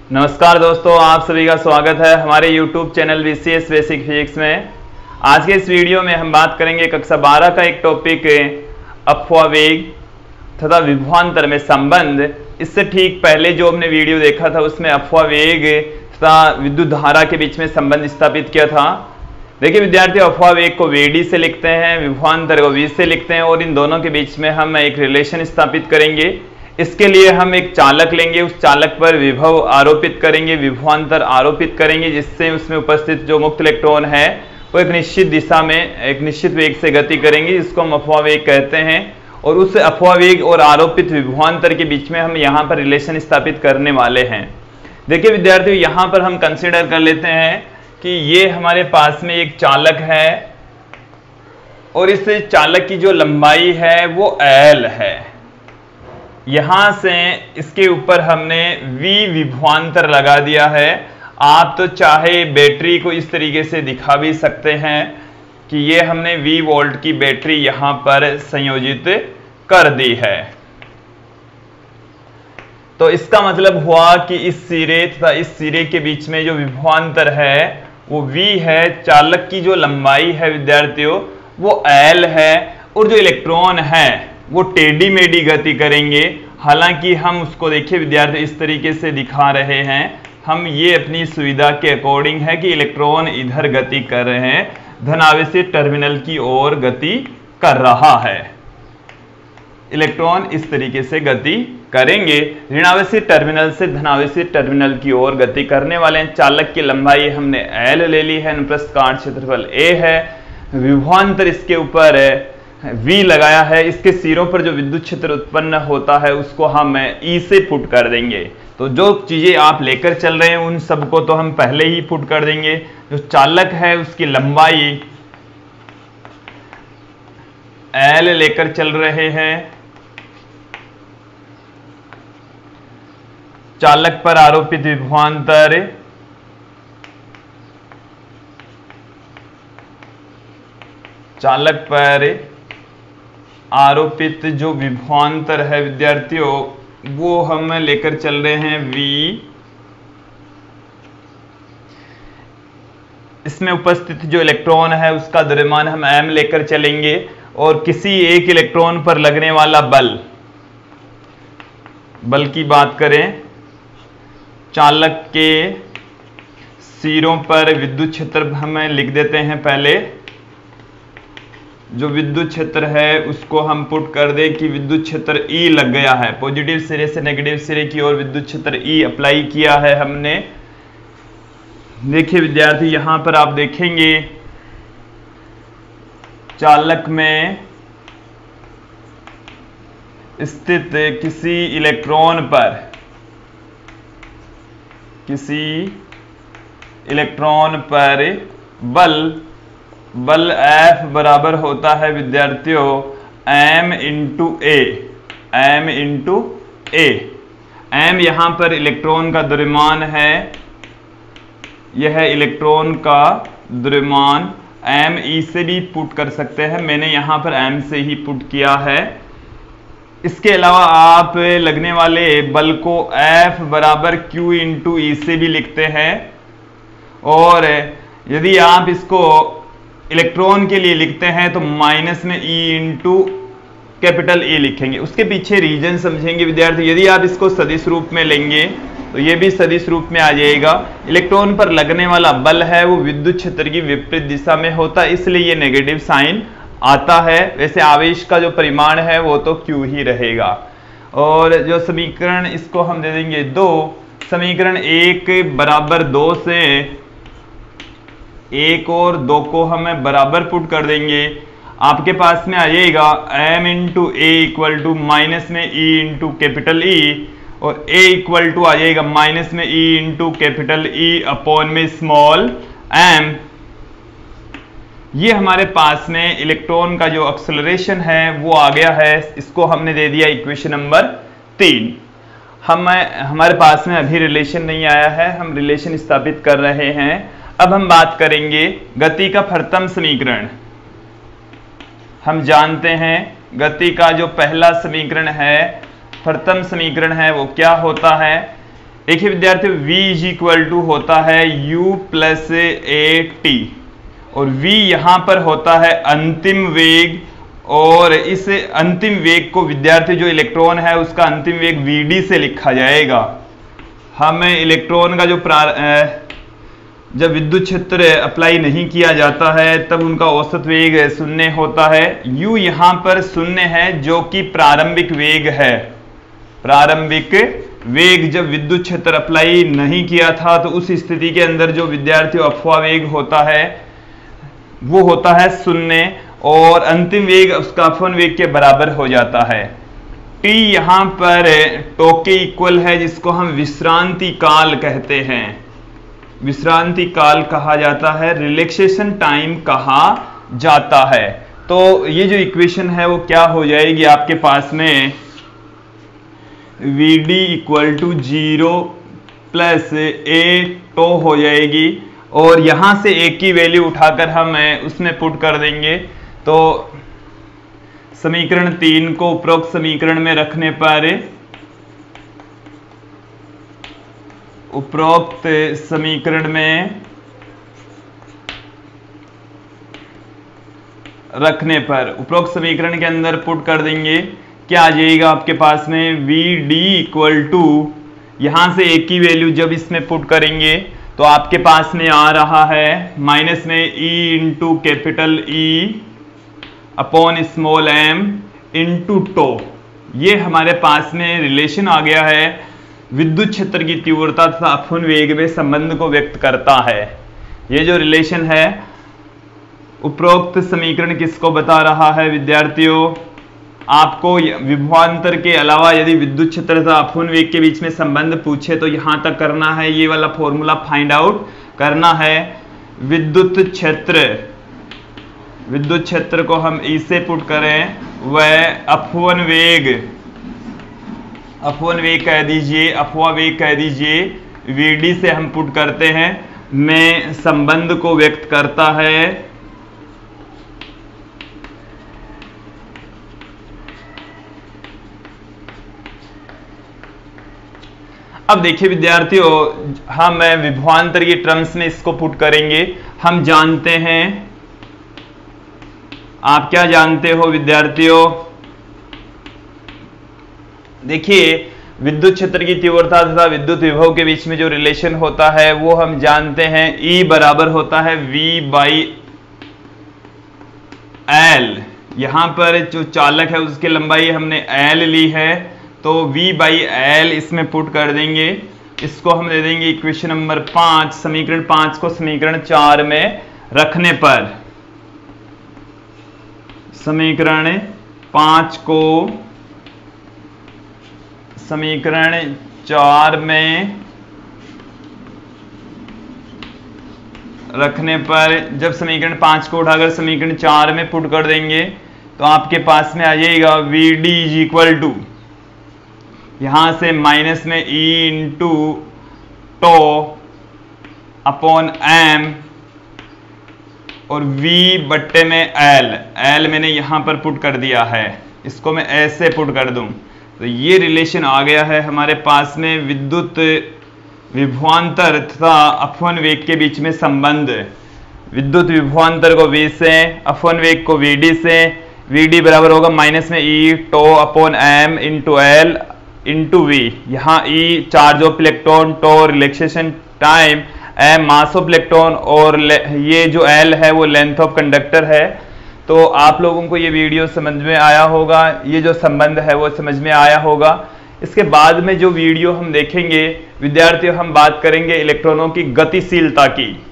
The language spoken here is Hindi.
नमस्कार दोस्तों, आप सभी का स्वागत है हमारे YouTube channel VCS basic physics में। आज के इस वीडियो में हम बात करेंगे कक्षा 12 का एक टॉपिक अपवावेग तथा विभवांतर में संबंध। इससे ठीक पहले जो हमने वीडियो देखा था उसमें अपवावेग तथा विद्युत धारा के बीच में संबंध स्थापित किया था। देखिए विद्यार्थी, अपवावेग को VD से लिखते हैं, विभवांतर को V से लिखते हैं और इन दोनों के बीच में हम एक रिलेशन स्थापित करेंगे। इसके लिए हम एक चालक लेंगे, उस चालक पर विभव आरोपित करेंगे, विभवांतर आरोपित करेंगे, जिससे उसमें उपस्थित जो मुक्त इलेक्ट्रॉन है वो एक निश्चित दिशा में एक निश्चित वेग से गति करेंगे, जिसको हम अपवावेग कहते हैं। और उस अपवावेग और आरोपित विभवांतर के बीच में हम यहाँ पर रिलेशन स्थापित करने वाले हैं। देखिए विद्यार्थियों, यहाँ पर हम कंसिडर कर लेते हैं कि ये हमारे पास में एक चालक है और इस चालक की जो लंबाई है वो L है। यहां से इसके ऊपर हमने V विभवांतर लगा दिया है। आप तो चाहे बैटरी को इस तरीके से दिखा भी सकते हैं कि ये हमने V वोल्ट की बैटरी यहां पर संयोजित कर दी है। तो इसका मतलब हुआ कि इस सिरे तथा इस सिरे के बीच में जो विभवांतर है वो V है। चालक की जो लंबाई है विद्यार्थियों वो L है और जो इलेक्ट्रॉन है वो टेढ़ी मेढ़ी गति करेंगे। हालांकि हम उसको देखिए विद्यार्थी इस तरीके से दिखा रहे हैं, हम ये अपनी सुविधा के अकॉर्डिंग है कि इलेक्ट्रॉन इधर गति कर रहे हैं, धनावेशी टर्मिनल की ओर गति कर रहा है। इलेक्ट्रॉन इस तरीके से गति करेंगे, ऋणावेशी टर्मिनल से धनावेशी टर्मिनल की ओर गति करने वाले हैं। चालक की लंबाई हमने L ले ली है, अनुप्रस्थ काट क्षेत्रफल A है, विभवांतर इसके ऊपर V लगाया है। इसके सिरों पर जो विद्युत क्षेत्र उत्पन्न होता है उसको हम E से पुट कर देंगे। तो जो चीजें आप लेकर चल रहे हैं उन सबको तो हम पहले ही पुट कर देंगे। जो चालक है उसकी लंबाई L लेकर चल रहे हैं, चालक पर आरोपित विभवांतर चालक पर आरोपित जो विभवांतर है विद्यार्थियों वो हम लेकर चल रहे हैं V। इसमें उपस्थित जो इलेक्ट्रॉन है उसका द्रव्यमान हम M लेकर चलेंगे और किसी एक इलेक्ट्रॉन पर लगने वाला बल की बात करें, चालक के सिरों पर विद्युत क्षेत्र हम लिख देते हैं। पहले जो विद्युत क्षेत्र है उसको हम पुट कर दें कि विद्युत क्षेत्र E लग गया है। पॉजिटिव सिरे से नेगेटिव सिरे की ओर विद्युत क्षेत्र E अप्लाई किया है हमने। देखिए विद्यार्थी, यहां पर आप देखेंगे चालक में स्थित किसी इलेक्ट्रॉन पर बल F बराबर होता है विद्यार्थियों M इंटू A। M यहां पर इलेक्ट्रॉन का द्रव्यमान है, यह इलेक्ट्रॉन का द्रव्यमान M E से भी पुट कर सकते हैं, मैंने यहां पर M से ही पुट किया है। इसके अलावा आप लगने वाले बल को F बराबर Q इंटू E से भी लिखते हैं। और यदि आप इसको इलेक्ट्रॉन के लिए लिखते हैं तो माइनस में E इंटू कैपिटल E लिखेंगे। उसके पीछे रीजन समझेंगे विद्यार्थी। यदि आप इसको सदिश रूप में लेंगे तो ये भी सदिश रूप में आ जाएगा। इलेक्ट्रॉन पर लगने वाला बल है वो विद्युत क्षेत्र की विपरीत दिशा में होता है, इसलिए ये नेगेटिव साइन आता है। वैसे आवेश का जो परिमाण है वो तो Q ही रहेगा। और जो समीकरण इसको हम दे देंगे 2। समीकरण 1 बराबर 2 से 1 और 2 को हमें बराबर पुट कर देंगे। आपके पास में आ जाएगा M into A equal to minus में E इंटू कैपिटल E और A इक्वल टू आ जाएगा माइनस में E into capital E upon में स्मॉल m। ये हमारे पास में इलेक्ट्रॉन का जो एक्सेलरेशन है वो आ गया है। इसको हमने दे दिया इक्वेशन नंबर 3। हमारे पास में अभी रिलेशन नहीं आया है, हम रिलेशन स्थापित कर रहे हैं। अब हम बात करेंगे गति का प्रथम समीकरण। हम जानते हैं गति का जो पहला समीकरण है, प्रथम समीकरण है, वो क्या होता है देखिए विद्यार्थियों, v इज इक्वल टू होता है u प्लस ए टी, और v यहां पर होता है अंतिम वेग, और इस अंतिम वेग को विद्यार्थी जो इलेक्ट्रॉन है उसका अंतिम वेग vd से लिखा जाएगा। हमें इलेक्ट्रॉन का जो जब विद्युत क्षेत्र अप्लाई नहीं किया जाता है तब उनका औसत वेग शून्य होता है। u यहां पर शून्य है जो कि प्रारंभिक वेग है। प्रारंभिक वेग जब विद्युत क्षेत्र अप्लाई नहीं किया था तो उस स्थिति के अंदर जो विद्यार्थियों अपव्यय वेग होता है वो होता है शून्य, और अंतिम वेग उसका अपवन वेग के बराबर हो जाता है। t यहां पर टो के इक्वल है, जिसको हम विश्रांति काल कहते हैं। विश्रांति काल कहा जाता है, रिलैक्सेशन टाइम कहा जाता है। तो ये जो इक्वेशन है वो क्या हो जाएगी आपके पास में, Vd equal to 0 plus a tau हो जाएगी, और यहां से ए की वैल्यू उठाकर हम उसमें पुट कर देंगे। तो समीकरण 3 को उपरोक्त समीकरण में रखने पर, उपरोक्त समीकरण में रखने पर उपरोक्त समीकरण के अंदर पुट कर देंगे, क्या आ जाएगा आपके पास में, Vd इक्वल टू, यहां से ए की वैल्यू जब इसमें पुट करेंगे तो आपके पास में आ रहा है माइनस में E into capital E upon small m into tau. ये हमारे पास में रिलेशन आ गया है, विद्युत क्षेत्र की तीव्रता तथा अपवन वेग में संबंध को व्यक्त करता है। ये जो रिलेशन है, उपरोक्त समीकरण किसको बता रहा है विद्यार्थियों, आपको विभवांतर के अलावा यदि विद्युत क्षेत्र तथा अपवन वेग के बीच में संबंध पूछे तो यहां तक करना है, ये वाला फॉर्मूला फाइंड आउट करना है। विद्युत क्षेत्र को हम इसे पुट करें, वह अपवन वेग कह दीजिए, अपव्यय वेग कह दीजिए, Vd से हम पुट करते हैं, में संबंध को व्यक्त करता है। अब देखिए विद्यार्थियों, हम विभवांतर की टर्म्स में इसको पुट करेंगे। हम जानते हैं, आप क्या जानते हो विद्यार्थियों, देखिए विद्युत क्षेत्र की तीव्रता तथा विद्युत विभव के बीच में जो रिलेशन होता है वो हम जानते हैं, E बराबर होता है V बाई L। यहां पर जो चालक है उसकी लंबाई हमने L ली है, तो V बाई L इसमें पुट कर देंगे। इसको हम दे देंगे इक्वेशन नंबर 5, समीकरण 5 को समीकरण 4 में रखने पर, समीकरण 5 को समीकरण 4 में रखने पर, जब समीकरण 5 को उठाकर समीकरण 4 में पुट कर देंगे तो आपके पास में आ जाएगा Vd इज इक्वल टू, यहां से माइनस में E into tau upon m और V बट्टे में L मैंने यहां पर पुट कर दिया है, इसको मैं ऐसे पुट कर दूं तो ये रिलेशन आ गया है हमारे पास में विद्युत विभवांतर तथा अपवन वेग के बीच में संबंध। विद्युत विभवांतर को V से, अपवन वेग को Vd से। Vd बराबर होगा माइनस में E tau upon m into L into V। यहाँ E charge of electron, tau relaxation time, m mass of electron, और ये जो L है वो लेंथ ऑफ कंडक्टर है। तो आप लोगों को ये वीडियो समझ में आया होगा, ये जो संबंध है वो समझ में आया होगा। इसके बाद में जो वीडियो हम देखेंगे विद्यार्थियों, हम बात करेंगे इलेक्ट्रॉनों की गतिशीलता की।